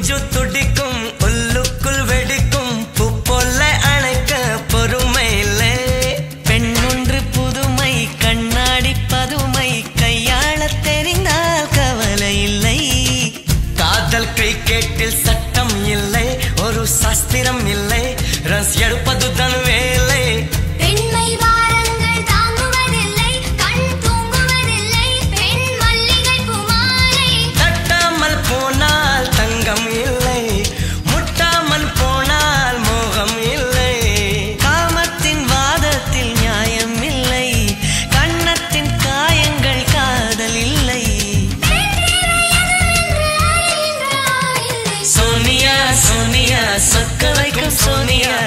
நெஞ்சு துடிக்கும் உள்ளுக்குள் வெடிக்கும் பூ போல அணைக்க பொறுமை இல்லை பெண் ஒன்று புதுமை கண்ணாடி பதுமை கையாள தெரிந்தால் கவலை இல்லை காதல் கிரிக்கெட்டில் சட்டம் இல்லை ஒரு சாஸ்திரம் இல்லை ரன்ஸ் எடுப்பதுதான் வேலை பெண்மை வாரங்கள் தாங்குவதில்லை கண் தூங்குவதில்லை பெண் மல்லிகை பூமாலை தட்டாமல் போனால் தங்கம் இல்லை முட்டாமல் போனால் மோகம் இல்லை காமத்தின் வாதத்தில் நியாயம் இல்லை கண்ணத்தின் காயங்கள் காதல் இல்லை சோனியா சோனியா சொக்க வைக்கும் சோனியா